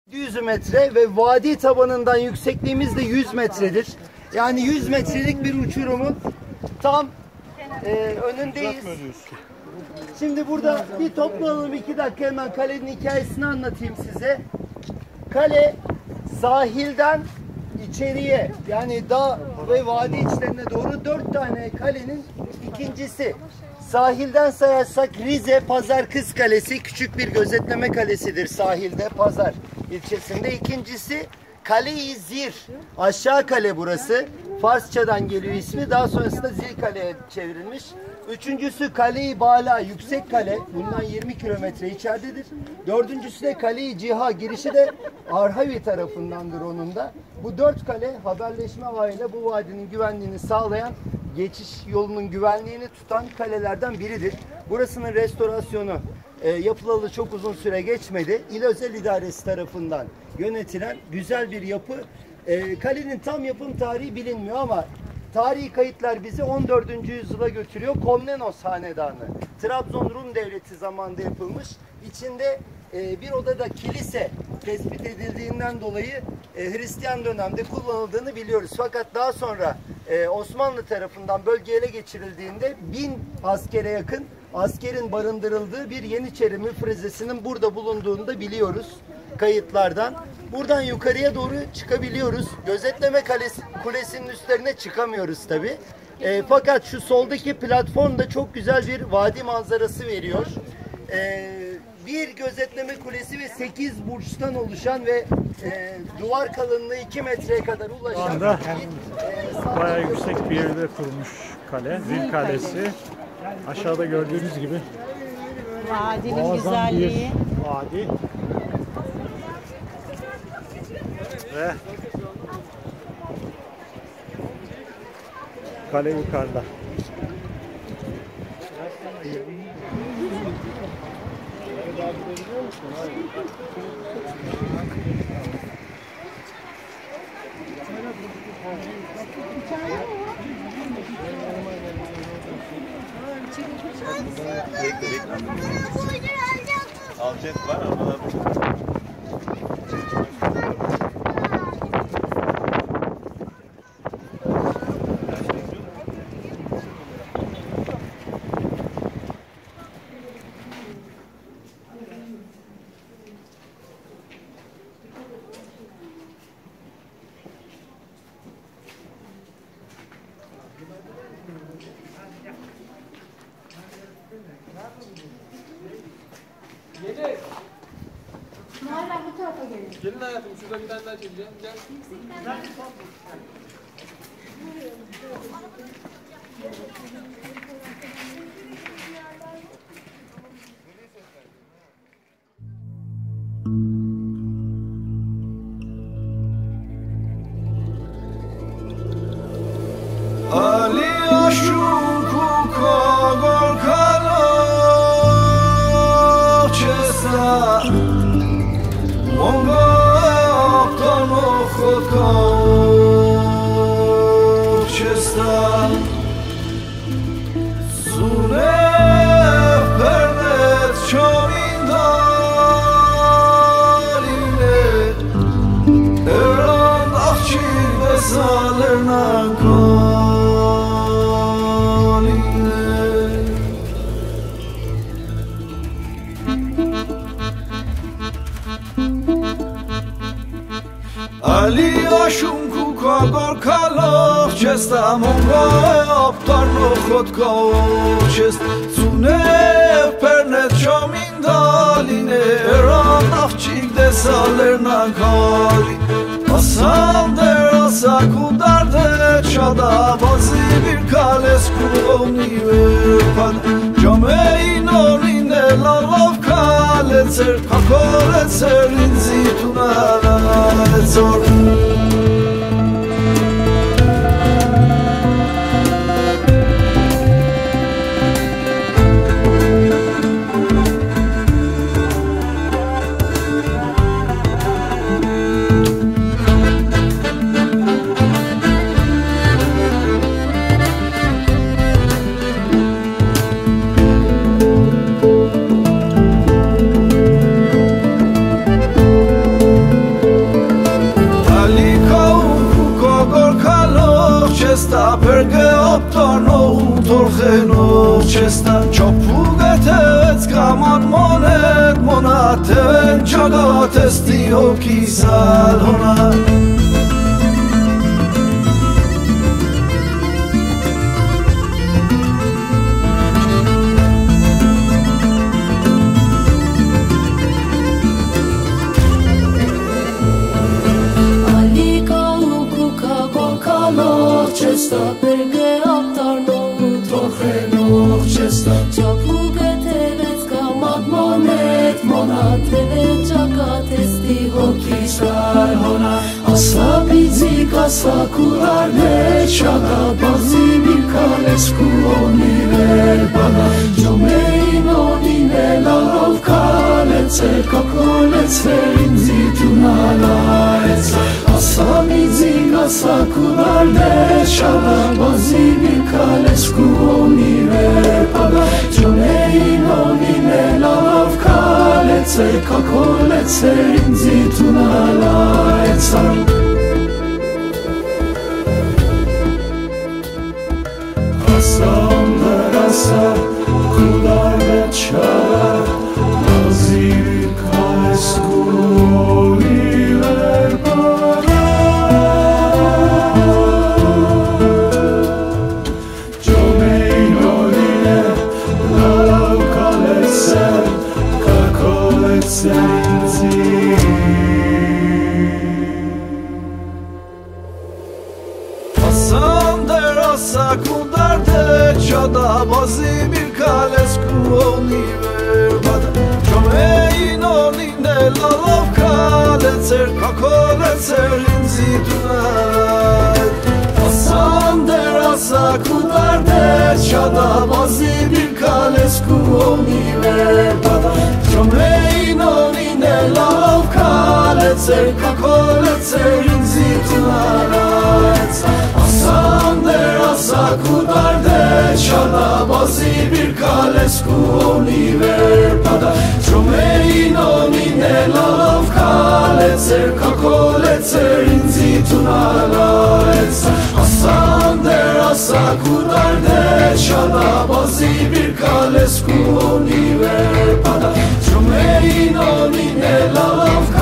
100 metre ve vadi tabanından yüksekliğimiz de 100 metredir. Yani 100 metrelik bir uçurumun tam önündeyiz. Şimdi burada bir toplanalım, 2 dakika hemen kalenin hikayesini anlatayım size. Kale sahilden içeriye, yani dağ ve vadi içlerine doğru 4 tane kalenin ikincisi. Sahilden sayarsak Rize Pazar Kız Kalesi küçük bir gözetleme kalesidir sahilde, Pazar ilçesinde. İkincisi Kale-i Zir, aşağı kale burası. Farsçadan geliyor ismi. Daha sonrasında Zil Kale'ye çevrilmiş. Üçüncüsü Kale-i Bala, yüksek kale. Bundan 20 kilometre içeridedir. Dördüncüsü de Kale-i Ciha, girişi de Arhavi tarafındandır onun da. Bu 4 kale haberleşme ağıyla bu vadinin güvenliğini sağlayan, geçiş yolunun güvenliğini tutan kalelerden biridir. Burasının restorasyonu yapılalı çok uzun süre geçmedi. İl Özel İdaresi tarafından yönetilen güzel bir yapı. Kalenin tam yapım tarihi bilinmiyor ama tarihi kayıtlar bizi 14. yüzyıla götürüyor. Komnenos Hanedanı, Trabzon Rum Devleti zamanında yapılmış. İçinde bir odada kilise tespit edildiğinden dolayı Hristiyan dönemde kullanıldığını biliyoruz. Fakat daha sonra Osmanlı tarafından bölgeye ele geçirildiğinde 1000 askere yakın askerin barındırıldığı bir Yeniçeri müfrezesinin burada bulunduğunu da biliyoruz kayıtlardan. Buradan yukarıya doğru çıkabiliyoruz. Gözetleme kulesinin üstlerine çıkamıyoruz tabi. Fakat şu soldaki platformda çok güzel bir vadi manzarası veriyor. Bir gözetleme kulesi ve 8 burçtan oluşan ve duvar kalınlığı 2 metreye kadar ulaşan bayağı yüksek bir yerde kurulmuş kale, Zil Kalesi. Aşağıda gördüğünüz gibi vadinin güzelliği. Vadi ve kale yukarıda. Alacak var ama Hala bu tarafa gelin. Gelin hayatım, şurada bir tane daha çekeceğim. Gel. Ali aşuku kagor kara çesa monga aptano khod kagor çesa sune perdet çamindaline eran akçil besalerna Ali aşum kukagor kalov chesta monga aptarno khod kagor chest sune pernet chamindaline eran afchik de salerna kari asal der asakudarde çada bazı bir kales kuloni verpan camein onine lalav kaletser kakoletser inzituna zor chesta Chopugetec kamat monet monaten Jagatesti hoki salona Chesta perge aptarno trocheno chesta Chapugete kamat monet monate jagatesti hokisar hona Asabizi kasakular ne çada bazı bir kalesku oniver bana Jomein odine lalov kaletser kakoletser inzi tunala etsa Asabizi kasakular ne çada bazı bir kalesku oniver bana Jomein odine lalov kaletser kakoletser inzi tunala etsa Rasa kudar ve çara Nazir kalesku oliver bana Jomein oline lalav kaletser kakoletser inzi Hasan der asa kudar Çada bazı bir kalesku oliver bada Jomein oline lalav kaletser kakoletser inzi tunay Hasan der asa kudar de Çada bazı bir kalesku oliver bada Jomein oline lalav kaletser kakoletser inzi tunay Hasan der asa kudar de Çada bazı bir kalesku oliver bada Jomein oline lalav kaletser kakoletser inzi tunala etsa Hasan der asa kudar de Çada bazı bir kalesku oliver bada Jomein oline lalav